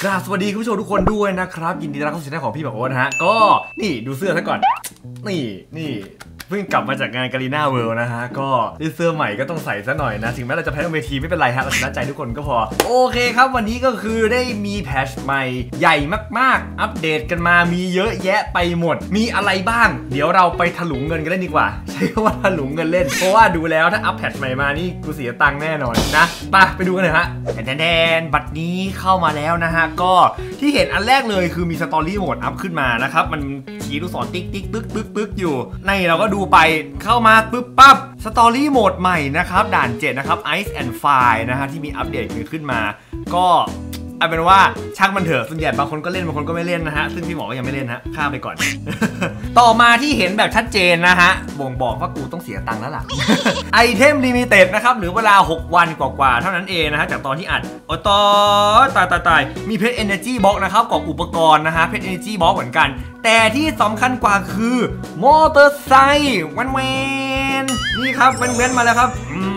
สวัสดีคุณผู้ชมทุกคนด้วยนะครับยินดีต้อนรับเข้าสู่ช่องของพี่แบบโอ๊ตนะฮะก็นี่ดูเสื้อซะก่อนนี่เพิ่งกลับมาจากงานการีนาเวิลด์นะฮะก็ได้เสื้อใหม่ก็ต้องใส่ซะหน่อยนะถึงแม้เราจะแพ้เวทีไม่เป็นไรฮะเราชนะใจทุกคนก็พอโอเคครับวันนี้ก็คือได้มีแพทช์ใหม่ใหญ่มากๆอัปเดตกันมามีเยอะแยะไปหมดมีอะไรบ้างเดี๋ยวเราไปถลุงเงินกันเล่นดีกว่าใช้คำว่าถลุงเงินเล่นเพราะว่าดูแล้วถ้าอัปแพทช์ใหม่มานี่กูเสียตังค์แน่นอนนะไปดูกันเลยฮะแดนบัตรนี้เข้ามาแล้วนะฮะก็ที่เห็นอันแรกเลยคือมีสตอรี่โหมดอัพขึ้นมานะครับมันชี้ลูกศรติ๊กปึ๊กอยู่ในเราก็ดูไปเข้ามาปึ๊บปั๊บสตอรี่โหมดใหม่นะครับด่าน7นะครับ Ice and Fire นะฮะที่มีอัปเดตขึ้นมาก็เอาเป็นว่าช่างมันเถอะส่วนใหญ่บางคนก็เล่นบางคนก็ไม่เล่นนะฮะซึ่งพี่หมอก็ยังไม่เล่นฮะข้ามไปก่อน ต่อมาที่เห็นแบบชัดเจนนะฮะบ่งบอกว่ากูต้องเสียตังค์แล้วล่ะ ไอเทมลิมิเต็ดนะครับหรือเวลา6วันกว่าๆเท่านั้นเองนะฮะจากตอนที่อัดตายมีเพชร Energy Box นะครับกับอุปกรณ์นะฮะเพชร Energy Box เหมือนกันแต่ที่สำคัญกว่าคือมอเตอร์ไซค์แวนนี่ครับแวนมาแล้วครับ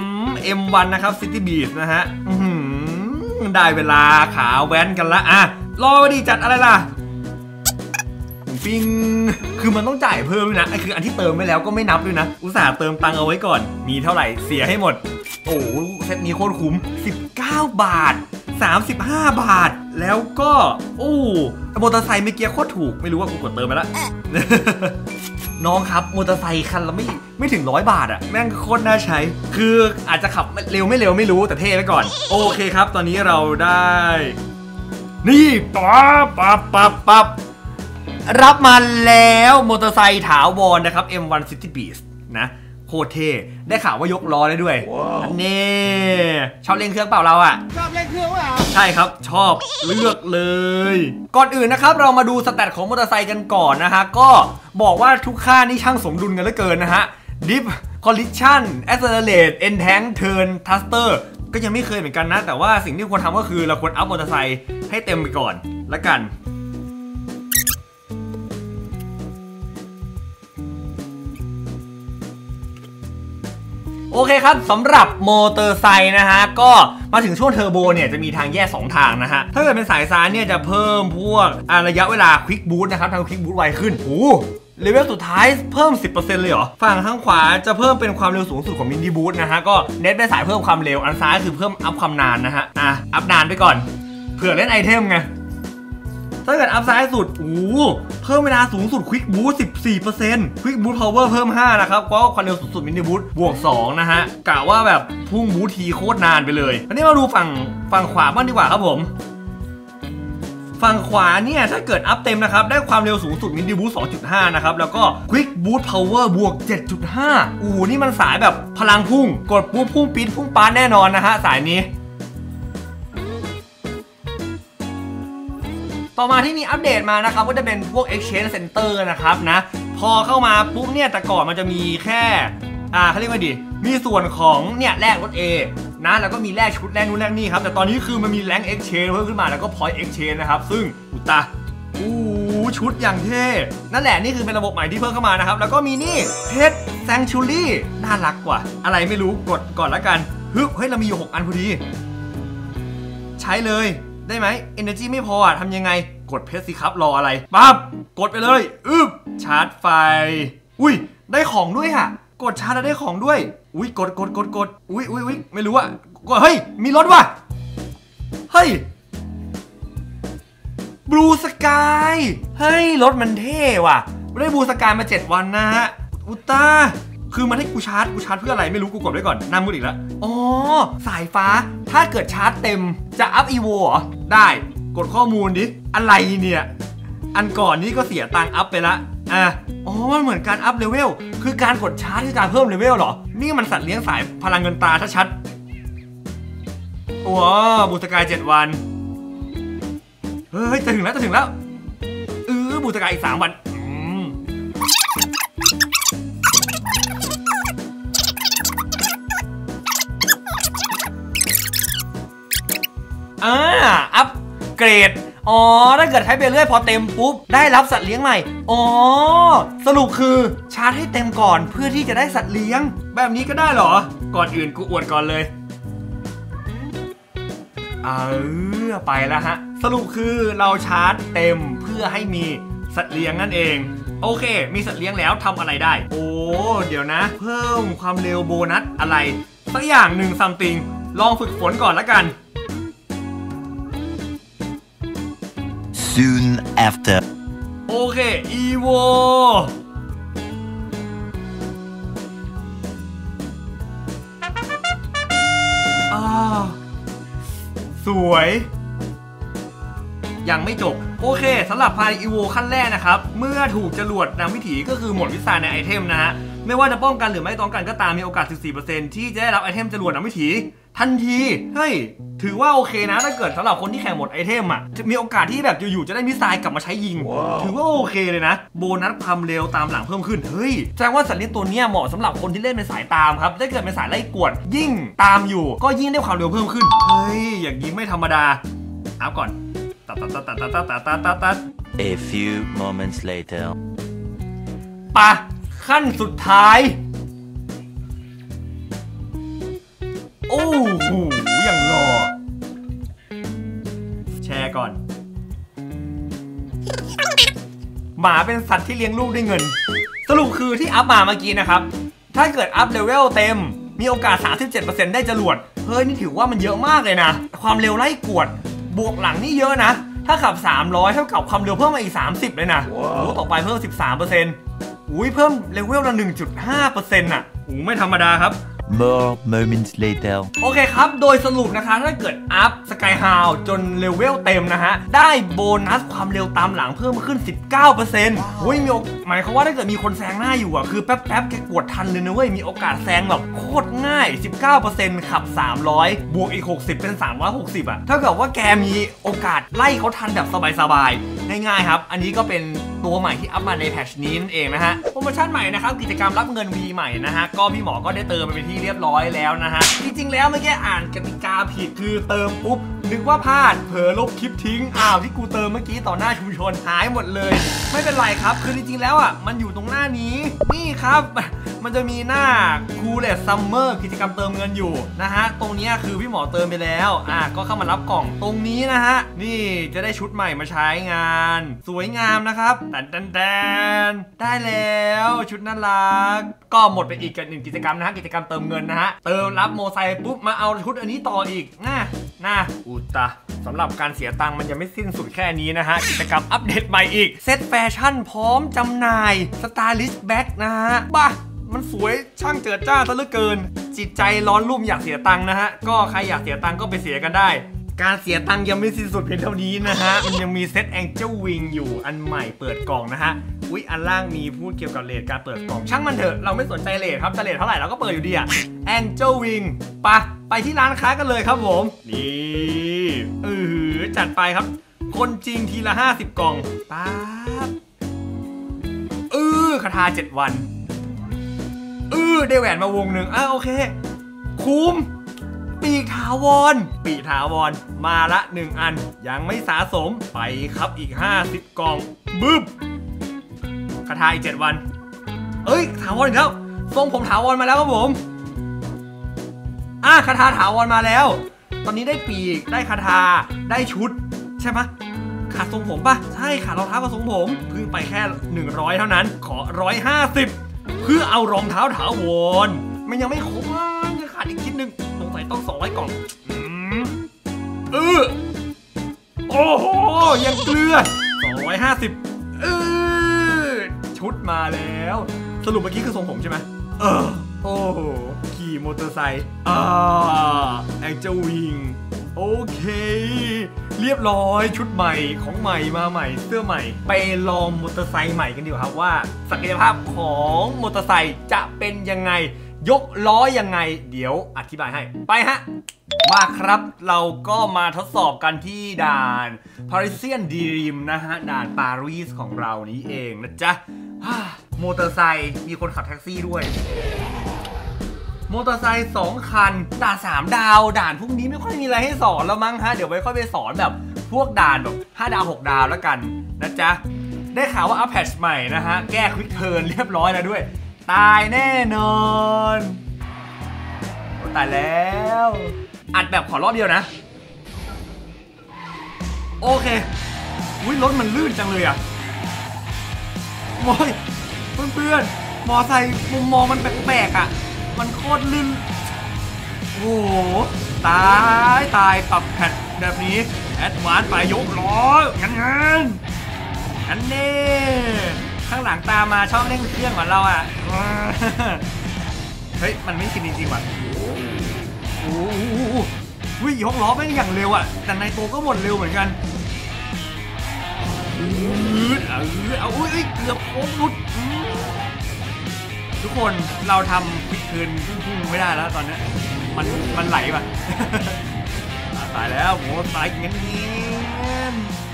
M1 นะครับ City Beast นะฮะได้เวลาขาแว้นกันละอ่ะรอดีจัดอะไรล่ะปิ้งคือมันต้องจ่ายเพิ่มด้วยนะไอ้คืออันที่เติมไปแล้วก็ไม่นับด้วยนะอุตส่าห์เติมตังเอาไว้ก่อนมีเท่าไหร่เสียให้หมดโอ้เซตนี้โคตรคุ้ม19 บาท35 บาทแล้วก็โอ้มอเตอร์ไซค์เมื่อกี้โคตรถูกไม่รู้ว่ากูกดเติมไปแล้ว น้องครับมอเตอร์ไซค์คันละไม่ถึง100 บาทอะแม่งโคตรน่าใช้คืออาจจะขับเร็วไม่รู้แต่เท่ไว้ก่อนโอเคครับตอนนี้เราได้นี่ปั๊บรับมาแล้วมอเตอร์ไซค์ถาวรนะครับ M1 City Beast นะโคตรเท่ได้ข่าวว่ายกล้อได้ด้วย wow. นี่ชอบเล่นเครื่องเปล่าเราอะชอบเล่นเครื่องเปล่าใช่ครับชอบเลือกเลยก่อนอื่นนะครับเรามาดูสแตทของมอเตอร์ไซค์กันก่อนนะฮะก็บอกว่าทุกค่านี่ช่างสมดุลกันเหลือเกินนะฮะ Dip Collision Accelerate Entank Turn Thruster ก็ยังไม่เคยเหมือนกันนะแต่ว่าสิ่งที่ควรทำก็คือเราควรอัพมอเตอร์ไซค์ให้เต็มไปก่อนละกันโอเคครับสำหรับมอเตอร์ไซค์นะฮะก็มาถึงช่วงเทอร์โบเนี่ยจะมีทางแยก2ทางนะฮะถ้าเกิดเป็นสายซ้ายเนี่ยจะเพิ่มพวกระยะเวลาควิกบูทนะครับทางควิกบูทไวขึ้นโอ้เลเวลสุดท้ายเพิ่ม 10% เลยเหรอฝั่งข้างขวาจะเพิ่มเป็นความเร็วสูงสุดของมินิบูทนะฮะก็เน้นเป็นสายเพิ่มความเร็วอันซ้ายคือเพิ่มอัพความนานนะฮะอัพนานไปก่อนเผื่อเล่นไอเทมไงถ้าเกิดอัพซ้ายสุดเพิ่มเวลาสูงสุดควิกบูท 14% ควิกบูทพาวเวอร์เพิ่ม5นะครับก็ความเร็วสูงสุดมินิบูทบวก2นะฮะกะว่าแบบพุ่งบูททีโคตรนานไปเลยอันนี้มาดูฝั่งขวาบ้างดีกว่าครับผมฝั่งขวาเนี่ยถ้าเกิดอัพเต็มนะครับได้ความเร็วสูงสุดมินิบูท 2.5 นะครับแล้วก็ควิกบูทพาวเวอร์บวก 7.5 นี่มันสายแบบพลังพุ่งกดปุ๊บพุ่งปี๊ดพุ่งปาร์แน่นอนนะฮะสายนี้ต่อมาที่มีอัปเดตมานะครับก็จะเป็นพวก Exchange Center นะครับนะพอเข้ามาปุ๊บเนี่ยแต่ก่อนมันจะมีแค่เขาเรียกว่าดีมีส่วนของเนี่ยแลกรถ A นะแล้วก็มีแลกชุดแลกนู่นแลกนี่ครับแต่ตอนนี้คือมันมีแรง Exchange เพิ่มขึ้นมาแล้วก็ Point Exchange นะครับซึ่งชุดอย่างเท่นั่นแหละนี่คือเป็นระบบใหม่ที่เพิ่มเข้ามานะครับแล้วก็มีนี่เพชร Sanctuary น่ารักกว่าอะไรไม่รู้กดก่อนละกันเฮ้ยเรามีอยู่6 อันพอดีใช้เลยได้ไหม Energy ไม่พอทำยังไงกดเพชรสิครับรออะไรปั๊บกดไปเลยชาร์จไฟได้ของด้วยกดชาร์จแล้วได้ของด้วยกดไม่รู้กดเฮ้ยมีรถว่ะเฮ้ยบลูสกายเฮ้ยรถมันเท่ว่ะได้บลูสกายมา7 วันนะฮะอุตตาคือมันให้กูชาร์จเพื่ออะไรไม่รู้กูกดไว้ก่อนหน้ามืดอีกแล้วสายฟ้าถ้าเกิดชาร์จเต็มจะอัพอีโวเหรอได้กดข้อมูลดิอะไรเนี่ยอันก่อนนี้ก็เสียตังค์อัพไปละมันเหมือนการอัพเลเวลคือการกดชาร์จคือการเพิ่มเลเวลเหรอนี่มันสัตว์เลี้ยงสายพลังเงินตราชัดบูสกาย7 วันเฮ้ยจะถึงแล้วบูสกายอีก3 วันอัพเกรดถ้าเกิดใช้ไปเรื่อยพอเต็มปุ๊บได้รับสัตว์เลี้ยงใหม่สรุปคือชาร์จให้เต็มก่อนเพื่อที่จะได้สัตว์เลี้ยงแบบนี้ก็ได้เหรอก่อนอื่นกูอวดก่อนเลยไปแล้วฮะสรุปคือเราชาร์จเต็มเพื่อให้มีสัตว์เลี้ยงนั่นเองโอเคมีสัตว์เลี้ยงแล้วทำอะไรได้โอ้เดี๋ยวนะเพิ่มความเร็วโบนัสอะไรสักอย่างหนึ่งซัมติงลองฝึกฝนก่อนละกัน Soon after โอเคอีโวสวยยังไม่จบโอเคสำหรับพาอีโวขั้นแรกนะครับเมื่อถูกจรวดนำวิถีก็คือหมดวิสัยในไอเทมนะฮะไม่ว่าจะป้องกันหรือไม่ป้องกันก็ตามมีโอกาส 14% ที่จะได้รับไอเทมจรวดนำวิถีทันทีเฮ้ยถือว่าโอเคนะถ้าเกิดสำหรับคนที่แข่งหมดไอเทมอ่ะจะมีโอกาสที่แบบอยู่ๆจะได้มิสไซล์กลับมาใช้ยิง ถือว่าโอเคเลยนะโบนัสความเร็วตามหลังเพิ่มขึ้นเฮ้ยแสดงว่าสัตว์เลี้ยงตัวนี้เหมาะสำหรับคนที่เล่นเป็นสายตามครับถ้าเกิดเป็นสายไล่กวดยิ่งตามอยู่ก็ยิ่งได้ความเร็วเพิ่มขึ้นเฮ้ยอย่างนี้ไม่ธรรมดาเอาก่อนตัด A few moments later ปะขั้นสุดท้ายโอ้โหอย่างรอแชร์ก่อนหมาเป็นสัตว์ที่เลี้ยงลูกด้วยเงินสรุปคือที่อัพมาเมื่อกี้นะครับถ้าเกิดอัพเลเวลเต็มมีโอกาส 37% ได้จรวดเฮ้ยนี่ถือว่ามันเยอะมากเลยนะความเร็วไล่กวดบวกหลังนี่เยอะนะถ้าขับ300เท่ากับความเร็วเพิ่มมาอีก30เลยนะโอ้ต่อไปเพิ่ม 13%อุ้ยเพิ่มเลเวลละ 1.5% อ่ะโอ้ไม่ธรรมดาครับ More moments later โอเคครับโดยสรุปนะคะถ้าเกิดอัพสกายฮาวจนเลเวลเต็มนะฮะได้โบนัสความเร็วตามหลังเพิ่มขึ้น 19%เฮ้ยหมายความว่าถ้าเกิดมีคนแซงหน้าอยู่อ่ะคือแป๊บแกกวดทันเลยนะเว้ยมีโอกาสแซงแบบโคตรง่าย 19% ขับ300บวกอีก60เป็น360อ่ะถ้าเกิดว่าแกมีโอกาสไล่เขาทันแบบสบายๆง่ายๆครับอันนี้ก็เป็นตัวใหม่ที่อัพมาในแพทช์นี้นั่นเองนะฮะโปรโมชั่นใหม่นะครับกิจกรรมรับเงิน V ใหม่นะฮะก็พี่หมอก็ได้เติมไปเป็นที่เรียบร้อยแล้วนะฮะจริงๆแล้วเมื่อกี้อ่านกติกาผิดคือเติมปุ๊บนึกว่าพลาดเผลอลบคลิปทิ้งที่กูเติมเมื่อกี้ต่อหน้าชุมชนหายหมดเลยไม่เป็นไรครับคือจริงๆแล้วอ่ะมันอยู่ตรงหน้านี้นี่ครับมันจะมีหน้า Coolest Summer กิจกรรมเติมเงินอยู่นะฮะตรงนี้คือพี่หมอเติมไปแล้วก็เข้ามารับกล่องตรงนี้นะฮะนี่จะได้ชุดใหม่มาใช้งานสวยงามนะครับแดนได้แล้วชุดน่ารักก็หมดไปอีก1กิจกรรมนะฮะกิจกรรมเติมเงินนะฮะเติมรับโมไซค์ปุ๊บมาเอาชุดอันนี้ต่ออีกนะอุตะสำหรับการเสียตังค์มันยังไม่สิ้นสุดแค่นี้นะฮะกิจกรรมอัปเดตใหม่อีกเซตแฟชั่นพร้อมจำหน่ายสไตลิสต์แบ็กนะฮะบ้ามันสวยช่างเจิดจ้าซะเหลือเกินจิตใจร้อนรุ่มอยากเสียตังค์นะฮะก็ใครอยากเสียตังค์ก็ไปเสียกันได้การเสียตังค์ยังไม่สิ้นสุดเพียงเท่านี้นะฮะมันยังมีเซต Angel Wing อยู่อันใหม่เปิดกล่องนะฮะอันล่างมีพูดเกี่ยวกับเรทการเปิดกล่องช่างมันเถอะเราไม่สนใจเรทครับจะเรทเท่าไหร่เราก็เปิดอยู่ดีอะ Angel Wing ไปที่ร้านค้ากันเลยครับผมนี่จัดไปครับคนจริงทีละ50กล่องป๊าบคาถา7วันได้แหวนมาวงหนึ่งโอเคคุ้มปีกถาวรมาละ1อันยังไม่สะสมไปครับอีก50กล่องบึ้บคาถาอีก7วันถาวรอีกแล้วทรงผมถาวรมาแล้วครับผมคาถาถาวรมาแล้วตอนนี้ได้ปีกได้คาถาได้ชุดใช่ไหมขาดทรงผมปะใช่ขาดรองเท้ากับทรงผมเพิ่งไปแค่100เท่านั้นขอ150เพื่อเอารองเท้าถาวรมันยังไม่ครบยังขาดอีกชิ้นหนึ่งสงสัยต้อง200กล่องโอ้โหยังเกลือ250ชุดมาแล้วสรุปเมื่อกี้คือทรงผมใช่ไหมโอ้โหขี่มอเตอร์ไซค์Angel Wing โอเคเรียบร้อยชุดใหม่ของใหม่มาใหม่เสื้อใหม่ไปลองมอเตอร์ไซค์ใหม่กันดีกว่าครับว่าศักยภาพของมอเตอร์ไซค์จะเป็นยังไงยกล้อยังไงเดี๋ยวอธิบายให้ไปฮะมาครับเราก็มาทดสอบกันที่ด่าน Parisian Dream นะฮะด่านปารีสของเรานี้เองนะจ๊ะมอเตอร์ไซค์มีคนขับแท็กซี่ด้วยมอเตอร์ไซค์2คันด่าน3ดาวด่านพวกนี้ไม่ค่อยมีอะไรให้สอนแล้วมั้งฮะเดี๋ยวไว้ค่อยไปสอนแบบพวกด่านแบบ5ดาว6ดาวแล้วกันนะจ๊ะได้ข่าวว่าอัพแพทช์ใหม่นะฮะแก้ควิกเทิร์นเรียบร้อยแล้วด้วยตายแน่นอนตายแล้วอัดแบบขอรอบเดียวนะโอเคอุ้ยรถมันลื่นจังเลยอ่ะโอ้ยเพื่อนๆมอไซค์มุมมองมันแปลกๆอ่ะมันโคตรลื่นโอ้โหตายปรับแพทแบบนี้แอดวานซ์ไปยกล้องั้นอันนี้ข้างหลังตามมาชอบเร่งเครื่องเหมือนเราอ่ะเฮ้ยมันไม่ชินจริงๆว่ะโอ้โหยกล้อแม่งอย่างเร็วอ่ะแต่ในตัวก็หมดเร็วเหมือนกันเอาอุ้ยเกือบโค้งหลุดทุกคนเราทำควิกเทิร์นพุ่งไม่ได้แล้วตอนนี้มันไหลป่ะ ตายแล้วโหตายเงี้ย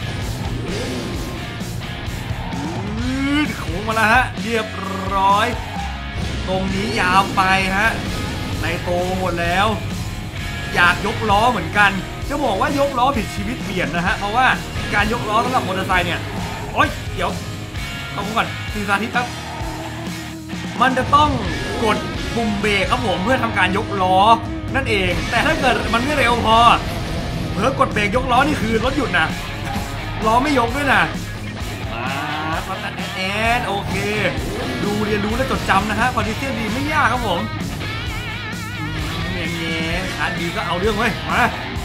โค้งมาแล้วฮะเรียบร้อยตรงนี้ยาวไปฮะในโตหมดแล้วอยากยกล้อเหมือนกันจะบอกว่ายกล้อผิดชีวิตเปลี่ยนนะฮะเพราะว่าการยกล้อสำหรับมอเตอร์ไซค์เนี่ยโอ๊ยเดี๋ยวต้องก่อนสื่อสารที่ครับมันจะต้องกดปุ่มเบรกครับผมเพื่อทำการยกล้อนั่นเองแต่ถ้าเกิดมันไม่เร็วพอเพิ่งกดเบรกยกล้อนี่คือรถหยุดนะล้อไม่ยกด้วยนะมาตัดแอนโอเคดูเรียนรู้และจดจำนะฮะคอนดิเซียนดีไม่ยากครับผมเงี้ยขาดีก็เอาเรื่องเว้ยมา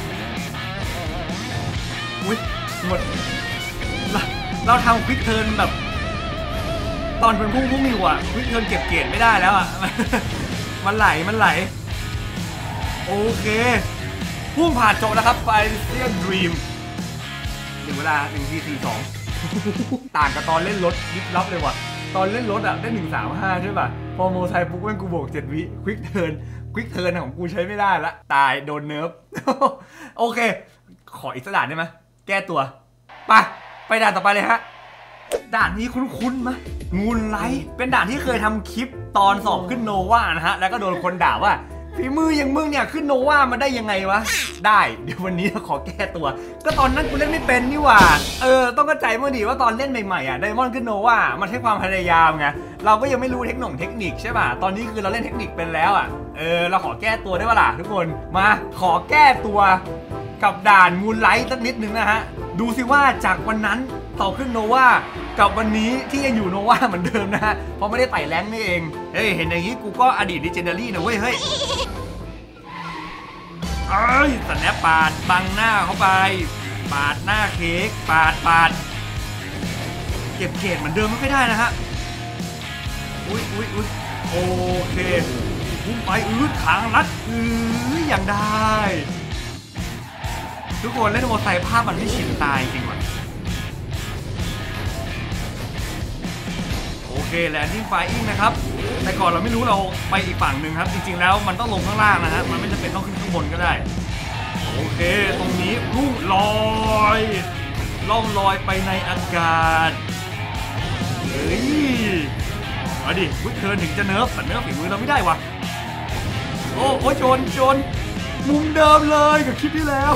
อุ้ยหมดเราทำควิกเทิร์นแบบตอนเป็นพุ่งอยู่อ่ะควิกเทิร์นเก็บเกรดไม่ได้แล้วอ่ะมันไหลโอเคพุ่งผ่านโจแล้วครับไปเซียนดรีมถึงเวลา1-4-4-2ต่างกับตอนเล่นรถยิบลับเลยว่ะตอนเล่นรถอ่ะได้1-3-5ใช่ป่ะพอโมไซค์ปุ๊บแม่งกูโบก7 วิควิกเทิร์นของกูใช้ไม่ได้ละตายโดนเนิร์ฟ โอเคขออีกสักด่านได้ไหมแก้ตัวไปด่านต่อไปเลยฮะด่านนี้คุ้นๆมั้ยมูนไลท์เป็นด่านที่เคยทำคลิปตอนสอบขึ้นโนวานะฮะแล้วก็โดนคนด่าว่าฝีมืออย่างมึงเนี่ยขึ้นโนวามาได้ยังไงวะได้เดี๋ยววันนี้ขอแก้ตัวก็ตอนนั้นกูเล่นไม่เป็นนี่หว่าต้องเข้าใจเมื่อดีว่าตอนเล่นใหม่ๆอ่ะไดมอนด์ขึ้นโนวามันใช้ความพยายามไงเราก็ยังไม่รู้เทคนิคใช่ป่ะตอนนี้คือเราเล่นเทคนิคเป็นแล้วอ่ะเราขอแก้ตัวได้ป่ะล่ะทุกคนมาขอแก้ตัวกับด่านมูนไลท์สักนิดนึงนะฮะดูสิว่าจากวันนั้นต่อขึ้นโนวากับวันนี้ที่ยังอยู่โนวาเหมือนเดิมนะฮะเพราะไม่ได้ไต่แรงนี่เองเฮ้ยเห็นอย่างนี้กูก็อดีตดิเจนเดอรี่นะเว้ยเฮ้ยสแนปปาดบังหน้าเข้าไปปาดหน้าเค้กปาดเก็บเกรดเหมือนเดิมไม่ได้นะฮะอุ้ยโอเคพุ่งไปขางรัดอย่างได้ทุกคนเล่นมอเตอร์ไซค์ภาพมันไม่ชินตายจริงว่ะโอเคแลนดิ้งไฟอิงนะครับแต่ก่อนเราไม่รู้เราไปอีกฝั่งหนึ่งครับจริงๆแล้วมันต้องลงข้างล่างนะฮะมันไม่จำเป็นต้องขึ้นข้างบนก็ได้โอเคตรงนี้พุ่งล่องลอยไปในอากาศมาดิวิกเทิร์นถึงจะเนิร์ฟแต่เนิร์ฟฝีมือเราไม่ได้วะโอ้โจนมุมเดิมเลยกับคลิปที่แล้ว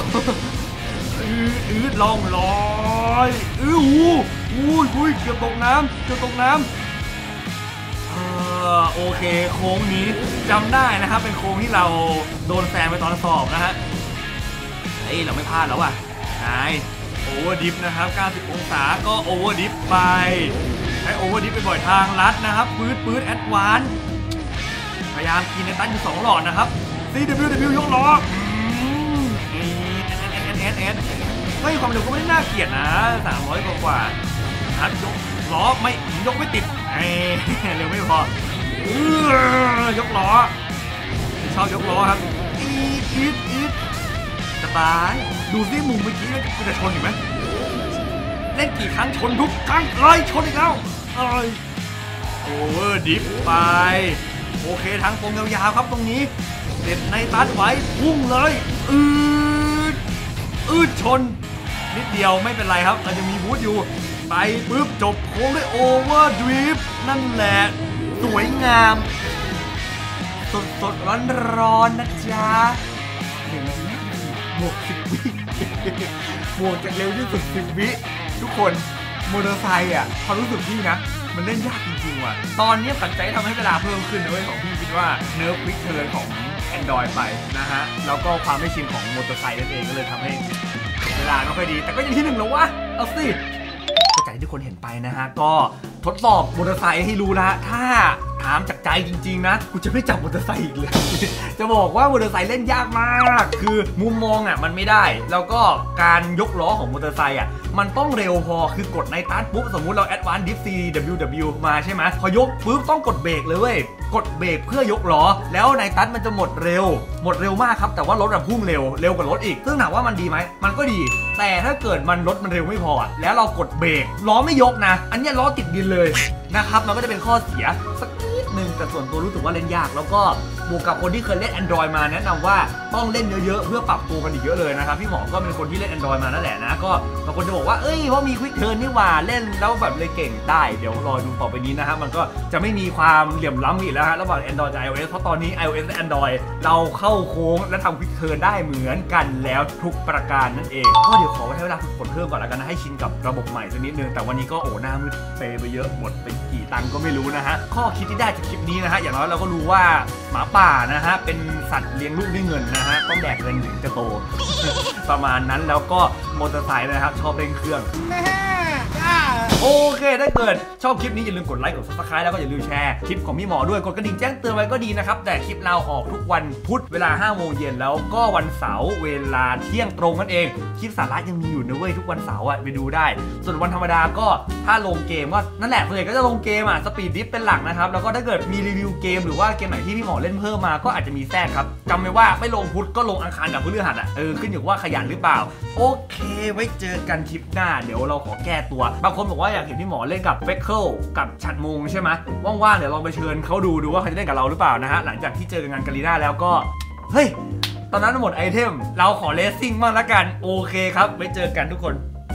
ล่องลอยเกือบตกน้ำโอเคโค้งนี้จำได้นะครับเป็นโค้งที่เราโดนแซงไปตอนสอบนะฮะเราไม่พลาดแล้วว่ะโอเวอร์ดิฟนะครับ90องศาก็โอเวอร์ดิฟไปให้โอเวอร์ดิฟไปบ่อยทางลัดนะครับปื๊ดแอดวานซ์พยายามกินในตั้งอยู่2หลอดนะครับ CW ยกล้อไม่ความเร็วก็ไม่ได้น่าเกลียดนะ300กว่าครับยกล้อไม่ยกไม่ติดเร็วไม่พอยกล้อชอบยกล้อครับอีดจะตายดูซิมุมเมื่อกี้จะชนอีกไหมเล่นกี่ครั้งชนทุกครั้งชนอีกแล้วโอเวอร์ดิฟไปโอเคทางตรงยาวๆครับตรงนี้เด็ดในตัดไว้พุ่งเลยชนนิดเดียวไม่เป็นไรครับเราจะมีบูทอยู่ไปปุ๊บจบโค้งด้วยโอเวอร์ดริฟต์นั่นแหละสวยงามสดร้อนนะจ๊ะบวก10 วิบวกจากเร็วที่สุด10 วิทุกคนมอเตอร์ไซค์ความรู้สึกพี่นะมันเล่นยากจริงๆว่ะตอนนี้ปัจจัยทำให้เวลาเพิ่มขึ้นด้วยของพี่คิดว่าเนิร์ฟควิกเทิร์นของ Android ไปนะฮะแล้วก็ความไม่ชินของมอเตอร์ไซค์นั่นเองก็เลยทำให้ลาไม่ค่อยดีแต่ก็ยังที่1แล้ววะเอาสิก็จากที่ทุกคนเห็นไปนะฮะก็ทดสอบมอเตอร์ไซค์ให้รู้นะถ้าถามจากใจจริงๆนะกูจะไม่จับมอเตอร์ไซค์อีกเลย จะบอกว่ามอเตอร์ไซค์เล่นยากมากคือมุมมองอ่ะมันไม่ได้แล้วก็การยกล้อของมอเตอร์ไซค์อ่ะมันต้องเร็วพอคือกดในตัดปุ๊บสมมุติเรา Advanced Drift CWW มาใช่ไหมพอยกปุ๊บต้องกดเบรกเลยเว้ยกดเบรกเพื่อยกล้อแล้วในตัดมันจะหมดเร็วมากครับแต่ว่ารถแบบพุ่งเร็วกว่ารถอีกซึ่งถามว่ามันดีไหมมันก็ดีแต่ถ้าเกิดรถมันเร็วไม่พอแล้วเรากดเบรกล้อไม่ยกนะอันนี้ล้อติดดินเลยนะครับมันก็จะเป็นข้อเสียสักนิดนึงแต่ส่วนตัวรู้สึกว่าเล่นยากแล้วก็บวกกับคนที่เคยเล่น Android มาแนะนำว่าต้องเล่นเยอะๆเพื่อปรับตัวกันอีกเยอะเลยนะครับพี่หมอก็เป็นคนที่เล่น Android มานั่นแหละนะก็บางคนจะบอกว่าเอ้ยเพราะมี Quick Turn นี่หว่าเล่นแล้วแบบเลยเก่งได้เดี๋ยวรอดูต่อไปนี้นะฮะมันก็จะไม่มีความเหลี่ยมล้ำอีกแล้วฮะระหว่าง Android กับ iOS เพราะตอนนี้ iOS และ Android เราเข้าโค้งและทำ Quick Turn ได้เหมือนกันแล้วทุกประการนั่นเองก็เดี๋ยวขอใช้เวลาฝึกฝนเพิ่มก่อนแล้วกันนะให้ชินกับระบบใหม่สักนิดนึงแต่วันนี้ก็โอ้หน้ามืดเปไปเยอะหมดไปกี่ตังค์ก็ไม่รู้นะฮะข้อคิดที่ได้จากคลิปนี้นะฮะอย่างน้อยเราก็รู้ว่าหมาป่านะฮะเป็นสัตว์เลี้ยงลูกด้วยเงินนะฮะต้องแดกเงินถึงจะโต ประมาณนั้นแล้วก็มอเตอร์ไซค์นะครับชอบเร่งเครื่อง โอเคถ้าเกิดชอบคลิปนี้อย่าลืมกดไลค์กด Subscribe แล้วก็อย่าลืมแชร์คลิปของพี่หมอด้วยกดกระดิ่งแจ้งเตือนไว้ก็ดีนะครับแต่คลิปเราออกทุกวันพุธเวลา 5 โมงเย็นแล้วก็วันเสาร์เวลาเที่ยงตรงนั่นเองคลิปสาระยังมีอยู่นะเว้ยทุกวันเสาร์ไปดูได้ส่วนวันธรรมดาก็ถ้าลงเกมก็นั่นแหละส่วนใหญ่ก็จะลงเกมสปีดดิฟเป็นหลักนะครับแล้วก็ถ้าเกิดมีรีวิวเกมหรือว่าเกมไหนที่พี่หมอเล่นเพิ่มมาก็อาจจะมีแทรกครับจำไว้ว่าไม่ลงพุธก็ลงอังคารกับพฤหัสขึ้นอยู่ว่าขยันหรือเปล่าโอเคไว้เจอกันคลิปหน้าเดี๋ยวเราขอแก้ตัวบางคนบอกว่าอยากเห็นพี่หมอเล่นกับเฟคเคิลกับฉัดมงใช่ไหมว่างๆเดี๋ยวลองไปเชิญเขาดูว่าเขาจะเล่นกับเราหรือเปล่านะฮะหลังจากที่เจอกันงานกาลีน่าแล้วก็เฮ้ยตอนนั้นหมดไอเทมเราขอเลสซิ่งบ้างละกันโอเคครับไว้เจอกันทุกคน